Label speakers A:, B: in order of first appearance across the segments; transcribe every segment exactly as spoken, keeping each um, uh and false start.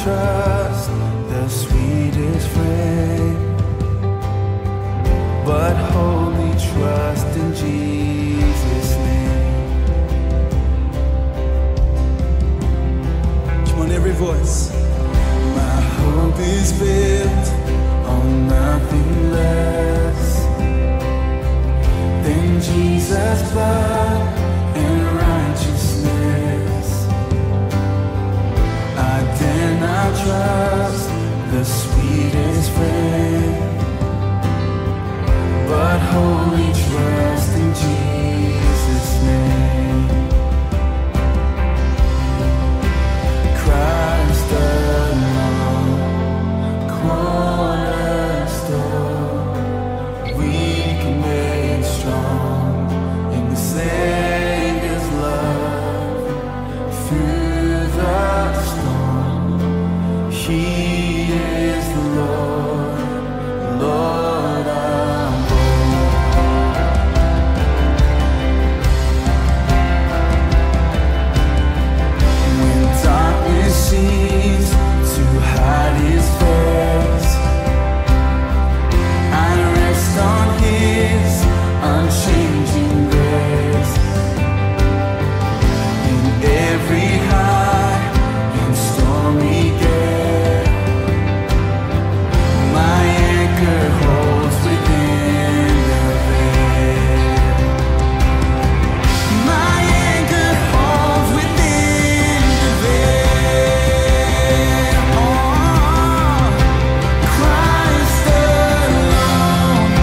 A: trust the sweetest friend, but wholly trust in Jesus' name. Come on, every voice. My hope is built on nothing less than Jesus' blood and righteousness. I dare not trust the sweetest friend, but wholly trust in Jesus' name. Christ alone, cornerstone, weak and made strong in the Savior's love. Through the storm, He is the Lord, Lord of all. When darkness seems to hide His face, I rest on His unchanging grace. In every high and stormy gale, my anchor holds within the veil. My anchor holds within the veil. Oh, Christ alone,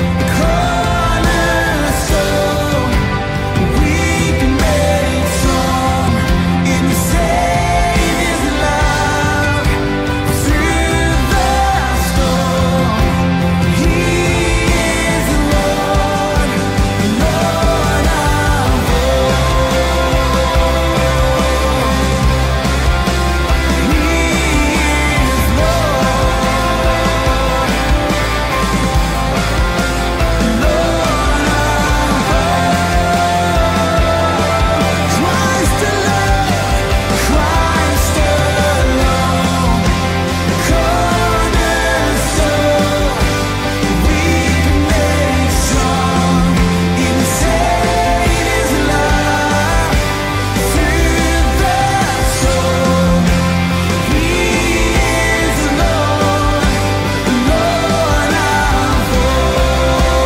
A: cornerstone, weak and made strong in the Savior's love. Through the storm, He is the Lord, Lord of all. He is Lord, Lord of Christ alone, Christ alone, cornerstone, weak and made strong in the Savior's love. Through the storm, He is the Lord, Lord of all.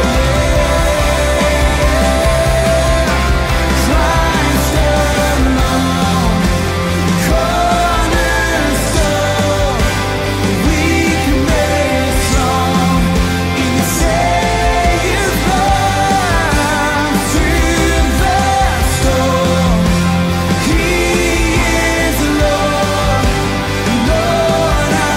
A: Christ alone, cornerstone, weak and made strong in the Savior's love. Through the storm, He is the Lord, Lord of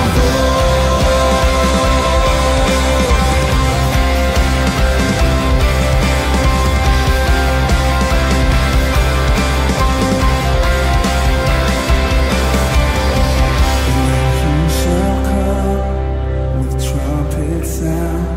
A: He shall come with trumpet sound.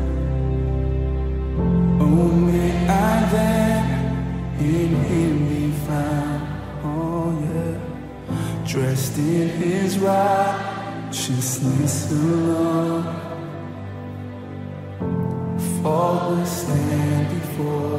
A: Oh, may I then in Him be found. Oh, yeah. Dressed in His righteousness alone, faultless stand before